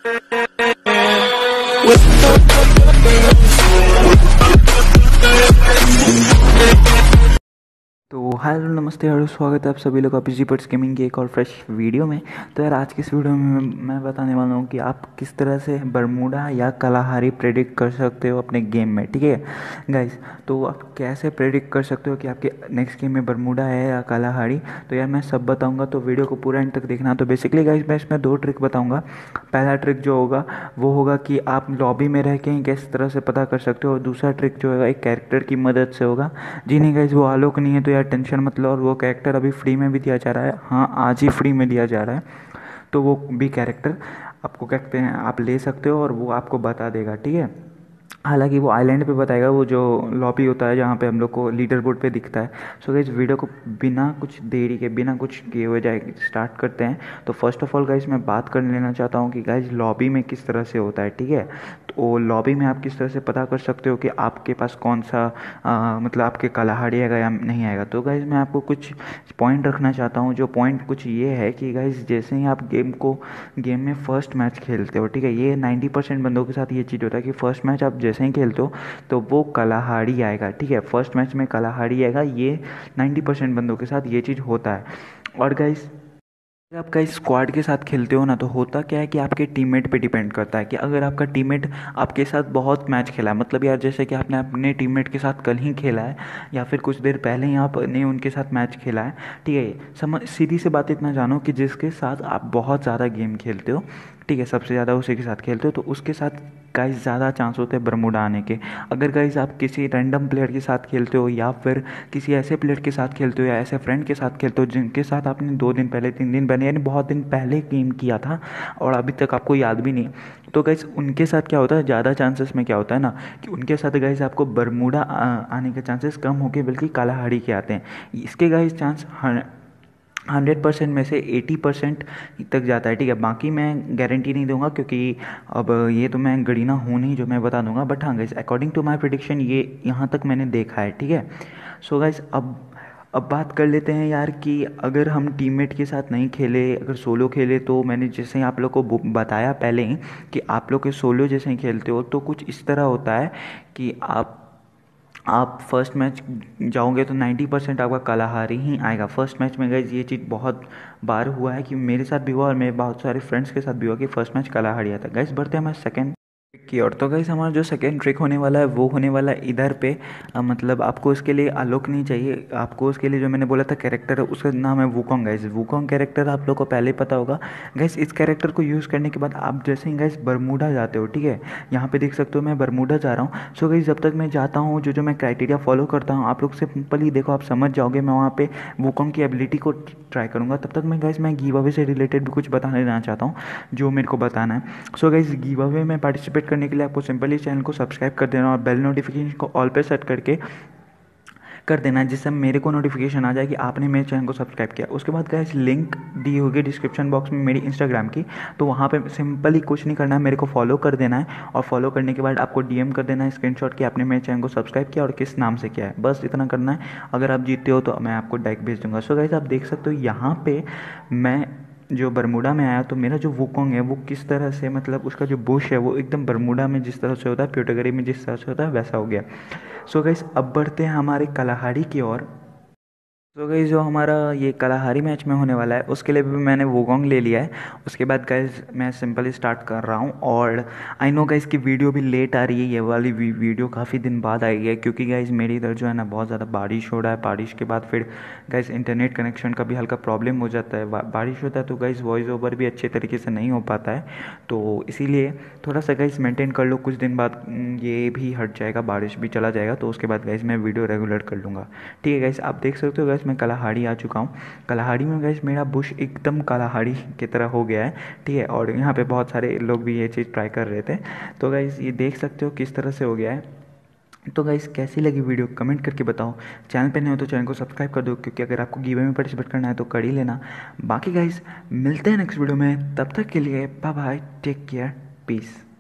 तो हेलो नमस्ते और स्वागत है आप सभी लोग पीजी पर्स गेमिंग की एक और फ्रेश वीडियो में। तो यार आज की इस वीडियो में मैं बताने वाला हूँ कि आप किस तरह से बरमूडा या कलाहारी प्रेडिक्ट कर सकते हो अपने गेम में। ठीक है गाइस, तो आप कैसे प्रेडिक्ट कर सकते हो कि आपके नेक्स्ट गेम में बरमूडा है या कलाहारी। तो यार मैं सब बताऊँगा, तो वीडियो को पूरा एंड तक देखना। तो बेसिकली गाइस मैं इसमें 2 ट्रिक बताऊँगा। पहला ट्रिक जो होगा वो होगा कि आप लॉबी में रह के ही किस तरह से पता कर सकते हो, और दूसरा ट्रिक जो होगा एक कैरेक्टर की मदद से होगा। जी नहीं गाइस, वो आलोक नहीं है तो यार टेंशन मत लो, और वो कैरेक्टर अभी फ्री में भी दिया जा रहा है। हाँ, आज ही फ्री में दिया जा रहा है, तो वो भी कैरेक्टर आपको क्या कहते हैं आप ले सकते हो, और वो आपको बता देगा। ठीक है, हालांकि वो आइलैंड पे बताएगा, वो जो लॉबी होता है जहाँ पे हम लोग को लीडर बोर्ड पे दिखता है। सो गाइस वीडियो को बिना कुछ देरी के, बिना कुछ किए हुए जाए स्टार्ट करते हैं। तो फर्स्ट ऑफ ऑल गाइस मैं बात कर लेना चाहता हूँ कि गाइस लॉबी में किस तरह से होता है। ठीक है, तो लॉबी में आप किस तरह से पता कर सकते हो कि आपके पास कौन सा मतलब आपके कलाहाड़ी आएगा या नहीं आएगा। तो गाइस मैं आपको कुछ पॉइंट रखना चाहता हूँ। जो पॉइंट कुछ ये है कि गाइस जैसे ही आप गेम में फर्स्ट मैच खेलते हो, ठीक है, ये 90% बंदों के साथ ये चीज़ होता है कि फर्स्ट मैच आप जैसे ही खेलते हो तो वो कलाहाड़ी आएगा। ठीक है, फर्स्ट मैच में कलाहाड़ी आएगा, ये 90% बंदों के साथ ये चीज़ होता है। और गाइस अगर आप कहीं स्क्वाड के साथ खेलते हो ना, तो होता क्या है कि आपके टीममेट पे डिपेंड करता है कि अगर आपका टीममेट आपके साथ बहुत मैच खेला है, मतलब यार जैसे कि आपने अपने टीममेट के साथ कल ही खेला है या फिर कुछ देर पहले ही आपने उनके साथ मैच खेला है। ठीक है, समझ सीधी सी बात इतना जानो कि जिसके साथ आप बहुत ज़्यादा गेम खेलते हो, ठीक है, सबसे ज़्यादा उसी के साथ खेलते हो, तो उसके साथ गाइस ज़्यादा चांस होते हैं बरमूडा आने के। अगर गाइस आप किसी रैंडम प्लेयर के साथ खेलते हो या फिर किसी ऐसे प्लेयर के साथ खेलते हो या ऐसे फ्रेंड के साथ खेलते हो जिनके साथ आपने 2 दिन पहले, 3 दिन पहले, यानी बहुत दिन पहले गेम किया था और अभी तक आपको याद भी नहीं, तो गाइस उनके साथ क्या होता है, ज़्यादा चांसेस में क्या होता है ना कि उनके साथ गाइस आपको बरमूडा आने के चांसेस कम होके बल्कि कालाहाड़ी के आते हैं। इसके गाइस चांस 100% में से 80% तक जाता है। ठीक है, बाकी मैं गारंटी नहीं दूंगा क्योंकि अब ये तो मैं गणिना हूँ नहीं जो मैं बता दूंगा, बट हाँ guys according to my prediction ये यहाँ तक मैंने देखा है। ठीक है, सो गाइस अब बात कर लेते हैं यार कि अगर हम टीममेट के साथ नहीं खेले, अगर सोलो खेले, तो मैंने जैसे ही आप लोग को बताया पहले ही कि आप लोग के सोलो जैसे ही खेलते हो तो कुछ इस तरह होता है कि आप फर्स्ट मैच जाओगे तो 90% आपका कलाहारी ही आएगा फर्स्ट मैच में। गाइज ये चीज़ बहुत बार हुआ है कि मेरे साथ भी हुआ और मेरे बहुत सारे फ्रेंड्स के साथ भी हुआ कि फर्स्ट मैच कलाहारी आता है। गाइज बढ़ते हैं हमारे सेकंड की ओर। तो गाइस हमारा जो सेकंड ट्रिक होने वाला है वो होने वाला है इधर पे। मतलब आपको इसके लिए आलोक नहीं चाहिए, आपको उसके लिए जो मैंने बोला था कैरेक्टर है उसका नाम है वुकोंग। गाइस वुकोंग कैरेक्टर आप लोग को पहले ही पता होगा। गाइस इस कैरेक्टर को यूज़ करने के बाद आप जैसे ही गाइस बरमूडा जाते हो, ठीक है, यहाँ पे देख सकते हो मैं बरमूडा जा रहा हूँ। सो गाइस जब तक मैं जाता हूँ जो मैं क्राइटेरिया फॉलो करता हूँ आप लोग सिंपली देखो, आप समझ जाओगे। मैं वहाँ पे वुकोंग की एबिलिटी को ट्राई करूँगा। तब तक मैं गाइस मैं गिव अवे से रिलेटेड भी कुछ बताने देना चाहता हूँ जो मेरे को बताना है। सो गाइस गिव अवे में पार्टिसिपेट करने के लिए आपको सिंपली चैनल को सब्सक्राइब कर देना और बेल नोटिफिकेशन को ऑल पे सेट करके कर देना, जिससे मेरे को नोटिफिकेशन आ जाए कि आपने मेरे चैनल को सब्सक्राइब किया। उसके बाद गाइस लिंक दी होगी डिस्क्रिप्शन बॉक्स में मेरी इंस्टाग्राम की, तो वहाँ पे सिंपली कुछ नहीं करना है, मेरे को फॉलो कर देना है और फॉलो करने के बाद आपको डीएम कर देना है स्क्रीनशॉट कि आपने मेरे चैनल को सब्सक्राइब किया और किस नाम से किया है, बस इतना करना है। अगर आप जीतते हो तो मैं आपको डायरेक्ट भेज दूँगा। सो गाइस आप देख सकते हो यहाँ पे मैं जो बरमूडा में आया तो मेरा जो वुकोंग है वो किस तरह से, मतलब उसका जो बुश है वो एकदम बरमूडा में जिस तरह से होता है, प्यूटगरी में जिस तरह से होता है वैसा हो गया। सो गाइस अब बढ़ते हैं हमारे कलाहाड़ी की ओर। तो गाइस जो हमारा ये कलाहारी मैच में होने वाला है उसके लिए भी मैंने वुकोंग ले लिया है। उसके बाद गाइस मैं सिंपली स्टार्ट कर रहा हूँ और आई नो गाइस की वीडियो भी लेट आ रही है, ये वाली वीडियो काफ़ी दिन बाद आई है क्योंकि गाइस मेरी इधर जो है ना बहुत ज़्यादा बारिश हो रहा है। बारिश के बाद फिर गाइस इंटरनेट कनेक्शन का भी हल्का प्रॉब्लम हो जाता है, बारिश होता है तो गाइस वॉइस ओवर भी अच्छे तरीके से नहीं हो पाता है। तो इसीलिए थोड़ा सा गाइस मेंटेन कर लो, कुछ दिन बाद ये भी हट जाएगा, बारिश भी चला जाएगा, तो उसके बाद गाइस मैं वीडियो रेगुलर कर लूँगा। ठीक है गाइस आप देख सकते हो गाइस मैं कलाहाड़ी आ चुका हूँ। कलाहाड़ी में गाइस मेरा बुश एकदम कलाहाड़ी की तरह हो गया है। ठीक है, और यहाँ पे बहुत सारे लोग भी ये चीज़ ट्राई कर रहे थे, तो गाइस ये देख सकते हो किस तरह से हो गया है। तो गाइस कैसी लगी वीडियो कमेंट करके बताओ। चैनल पे नहीं हो तो चैनल को सब्सक्राइब कर दो क्योंकि अगर आपको गिव अवे में पार्टिसिपेट करना है तो कर ही लेना। बाकी गाइस मिलते हैं नेक्स्ट वीडियो में, तब तक के लिए bye bye, take care, piece.